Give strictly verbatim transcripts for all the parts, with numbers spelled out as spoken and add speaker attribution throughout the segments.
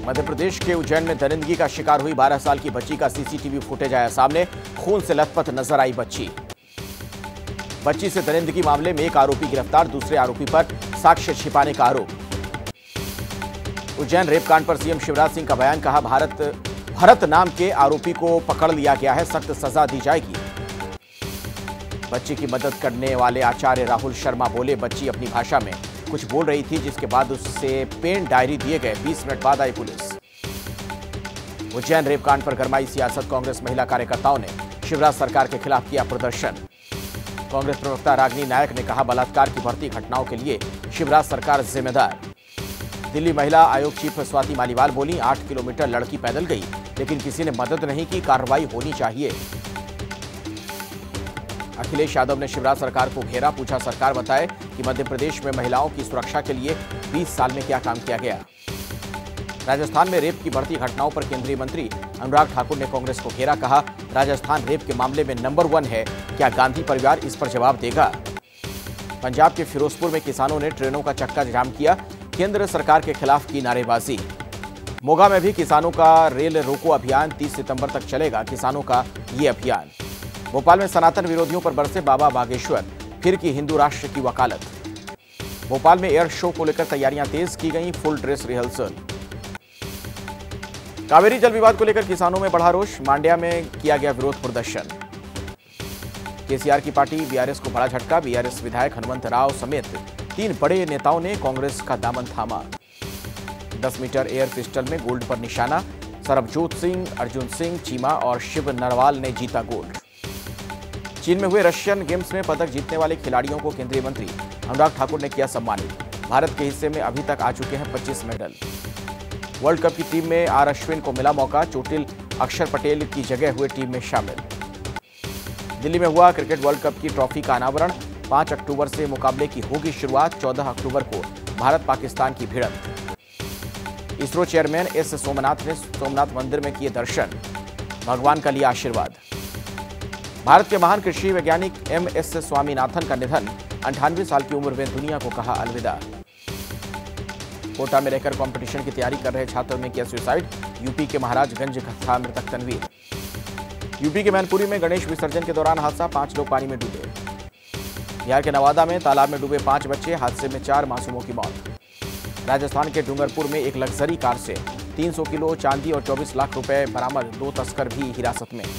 Speaker 1: मध्य प्रदेश के उज्जैन में दरिंदगी का शिकार हुई बारह साल की बच्ची का सीसीटीवी फुटेज आया सामने। खून से लथपथ नजर आई बच्ची। बच्ची से दरिंदगी मामले में एक आरोपी गिरफ्तार, दूसरे आरोपी पर साक्ष्य छिपाने का आरोप। उज्जैन रेपकांड पर सीएम शिवराज सिंह का बयान, कहा भारत भरत नाम के आरोपी को पकड़ लिया गया है, सख्त सजा दी जाएगी। बच्ची की मदद करने वाले आचार्य राहुल शर्मा बोले, बच्ची अपनी भाषा में कुछ बोल रही थी जिसके बाद उससे पेन डायरी दिए गए। बीस मिनट बाद आई पुलिस। उज्जैन रेपकांड पर गरमाई सियासत, कांग्रेस महिला कार्यकर्ताओं ने शिवराज सरकार के खिलाफ किया प्रदर्शन। कांग्रेस प्रवक्ता रागिनी नायक ने कहा, बलात्कार की बढ़ती घटनाओं के लिए शिवराज सरकार जिम्मेदार। दिल्ली महिला आयोग चीफ स्वाति मालीवाल बोली, आठ किलोमीटर लड़की पैदल गई लेकिन किसी ने मदद नहीं की, कार्रवाई होनी चाहिए। अखिलेश यादव ने शिवराज सरकार को घेरा, पूछा सरकार बताए कि मध्य प्रदेश में महिलाओं की सुरक्षा के लिए बीस साल में क्या काम किया गया। राजस्थान में रेप की बढ़ती घटनाओं पर केंद्रीय मंत्री अनुराग ठाकुर ने कांग्रेस को घेरा, कहा राजस्थान रेप के मामले में नंबर वन है, क्या गांधी परिवार इस पर जवाब देगा। पंजाब के फिरोजपुर में किसानों ने ट्रेनों का चक्का जाम किया, केंद्र सरकार के खिलाफ की नारेबाजी। मोगा में भी किसानों का रेल रोको अभियान, तीस सितंबर तक चलेगा किसानों का ये अभियान। भोपाल में सनातन विरोधियों पर बरसे बाबा बागेश्वर, फिर की हिंदू राष्ट्र की वकालत। भोपाल में एयर शो को लेकर तैयारियां तेज की गई, फुल ड्रेस रिहर्सल। कावेरी जल विवाद को लेकर किसानों में बढ़ा रोष, मांड्या में किया गया विरोध प्रदर्शन। केसीआर की पार्टी बीआरएस को बड़ा झटका, बीआरएस विधायक हनुमंत राव समेत तीन बड़े नेताओं ने कांग्रेस का दामन थामा। दस मीटर एयर पिस्टल में गोल्ड पर निशाना, सरबजोत सिंह, अर्जुन सिंह चीमा और शिव नरवाल ने जीता गोल्ड। चीन में हुए रशियन गेम्स में पदक जीतने वाले खिलाड़ियों को केंद्रीय मंत्री अनुराग ठाकुर ने किया सम्मानित। भारत के हिस्से में अभी तक आ चुके हैं पच्चीस मेडल। वर्ल्ड कप की टीम में आर अश्विन को मिला मौका, चोटिल अक्षर पटेल की जगह हुए टीम में शामिल। दिल्ली में हुआ क्रिकेट वर्ल्ड कप की ट्रॉफी का अनावरण, पांच अक्टूबर से मुकाबले की होगी शुरुआत, चौदह अक्टूबर को भारत पाकिस्तान की भिड़ंत। इसरो चेयरमैन एस सोमनाथ ने सोमनाथ मंदिर में किए दर्शन, भगवान का लिया आशीर्वाद। भारत के महान कृषि वैज्ञानिक एम एस स्वामीनाथन का निधन, अंठानवे साल की उम्र में दुनिया को कहा अलविदा। कोटा में रहकर कंपटीशन की तैयारी कर रहे छात्र ने किया सुसाइड, यूपी के महाराजगंज का था मृतक तनवीर। यूपी के मैनपुरी में गणेश विसर्जन के दौरान हादसा, पांच लोग पानी में डूबे। बिहार के नवादा में तालाब में डूबे पांच बच्चे, हादसे में चार मासूमों की मौत। राजस्थान के डूंगरपुर में एक लग्जरी कार से तीन सौ किलो चांदी और चौबीस लाख रुपए बरामद, दो तस्कर भी हिरासत में।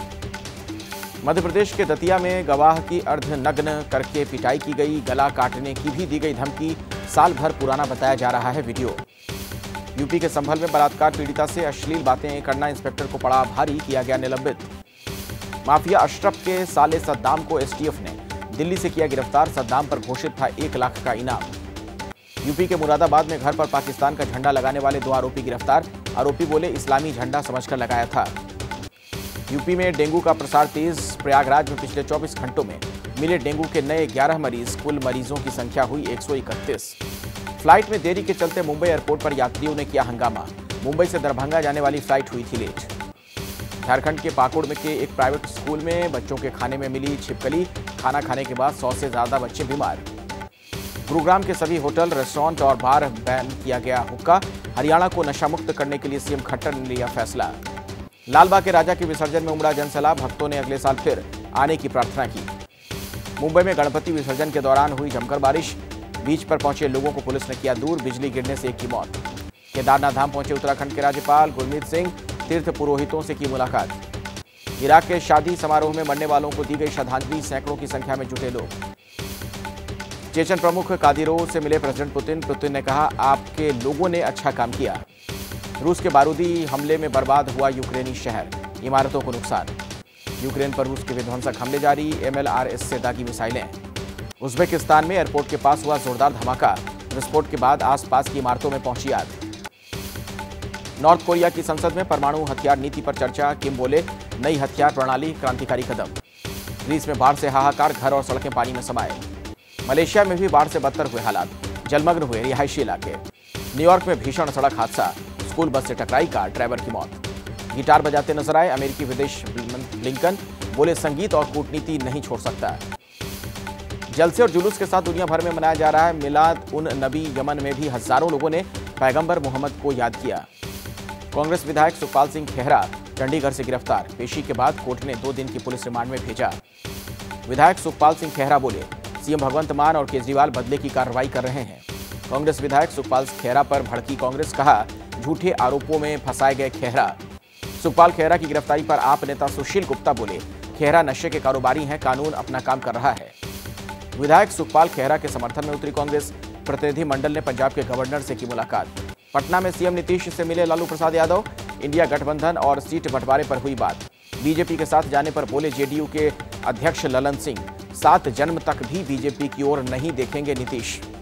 Speaker 1: मध्य प्रदेश के दतिया में गवाह की अर्धनग्न करके पिटाई की गई, गला काटने की भी दी गई धमकी, साल भर पुराना बताया जा रहा है वीडियो। यूपी के संभल में बलात्कार पीड़िता से अश्लील बातें करना इंस्पेक्टर को पड़ा भारी, किया गया निलंबित। माफिया अशरफ के साले सद्दाम को एसटीएफ ने दिल्ली से किया गिरफ्तार, सद्दाम पर घोषित था एक लाख का इनाम। यूपी के मुरादाबाद में घर पर पाकिस्तान का झंडा लगाने वाले दो आरोपी गिरफ्तार, आरोपी बोले इस्लामी झंडा समझकर लगाया था। यूपी में डेंगू का प्रसार तेज, प्रयागराज में पिछले चौबीस घंटों में मिले डेंगू के नए ग्यारह मरीज, कुल मरीजों की संख्या हुई एक सौ इकतीस। फ्लाइट में देरी के चलते मुंबई एयरपोर्ट पर यात्रियों ने किया हंगामा, मुंबई से दरभंगा जाने वाली फ्लाइट हुई थी लेट। झारखंड के पाकुड़ में के एक प्राइवेट स्कूल में बच्चों के खाने में मिली छिपकली, खाना खाने के बाद सौ से ज्यादा बच्चे बीमार। गुरुग्राम के सभी होटल, रेस्टोरेंट और बार बैन किया गया हुक्का, हरियाणा को नशा मुक्त करने के लिए सीएम खट्टर ने लिया फैसला। लालबाग के राजा के विसर्जन में उमड़ा जनसैलाब, भक्तों ने अगले साल फिर आने की प्रार्थना की। मुंबई में गणपति विसर्जन के दौरान हुई जमकर बारिश, बीच पर पहुंचे लोगों को पुलिस ने किया दूर, बिजली गिरने से एक की मौत। केदारनाथ धाम पहुंचे उत्तराखंड के राज्यपाल गुरमीत सिंह, तीर्थ पुरोहितों से की मुलाकात। इराक के शादी समारोह में मरने वालों को दी गई श्रद्धांजलि, सैकड़ों की संख्या में जुटे लोग। चेचन प्रमुख कादिरोव से मिले प्रेसिडेंट पुतिन, पुतिन ने कहा आपके लोगों ने अच्छा काम किया। रूस के बारूदी हमले में बर्बाद हुआ यूक्रेनी शहर, इमारतों को नुकसान। यूक्रेन पर रूस के विध्वंसक हमले जारी, एमएलआरएस से दागी मिसाइलें। उज्बेकिस्तान में एयरपोर्ट के पास हुआ जोरदार धमाका, विस्फोट के बाद आसपास की इमारतों में पहुंची आग। नॉर्थ कोरिया की संसद में परमाणु हथियार नीति पर चर्चा, किम बोले नई हथियार प्रणाली क्रांतिकारी कदम। ग्रीस में बाढ़ से हाहाकार, घर और सड़कें पानी में समाये। मलेशिया में भी बाढ़ से बदतर हुए हालात, जलमग्न हुए रिहायशी इलाके। न्यूयॉर्क में भीषण सड़क हादसा, स्कूल बस से टकराई कार, ड्राइवर की मौत। गिटार बजाते नजर आए अमेरिकी विदेश ब्लिंकन, बोले संगीत और कूटनीति नहीं छोड़ सकता। जलसे और जुलूस के साथ दुनिया भर में मनाया जा रहा है मिलाद उन नबी। यमन में भी हजारों लोगों ने पैगंबर मोहम्मद को याद किया। कांग्रेस विधायक सुखपाल सिंह खेहरा चंडीगढ़ से गिरफ्तार, पेशी के बाद कोर्ट ने दो दिन की पुलिस रिमांड में भेजा। विधायक सुखपाल सिंह खेहरा बोले, सीएम भगवंत मान और केजरीवाल बदले की कार्रवाई कर रहे हैं। कांग्रेस विधायक सुखपाल खेहरा पर भड़की कांग्रेस, कहा झूठे आरोपों में फंसाए गए खेहरा। सुखपाल खेहरा की गिरफ्तारी पर आप नेता सुशील गुप्ता बोले, खेहरा नशे के कारोबारी हैं, कानून अपना काम कर रहा है। विधायक सुखपाल खेहरा के समर्थन में उतरी कांग्रेस। प्रतिनिधि मंडल ने पंजाब के गवर्नर से की मुलाकात। पटना में सीएम नीतीश से मिले लालू प्रसाद यादव। इंडिया गठबंधन और सीट बंटवारे पर हुई बात। बीजेपी के साथ जाने पर बोले जेडीयू के अध्यक्ष ललन सिंह, सात जन्म तक भी बीजेपी की ओर नहीं देखेंगे नीतीश।